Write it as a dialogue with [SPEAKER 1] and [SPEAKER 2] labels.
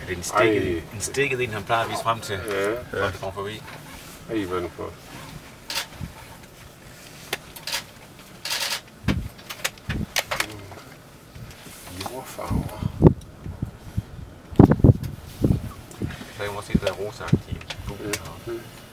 [SPEAKER 1] Er det en stikket en, han plejer at vise frem til, når det kommer forbi?
[SPEAKER 2] Ej, hvad er det for? Jordfarver.
[SPEAKER 1] Så jeg må se, der er rosa-agtige.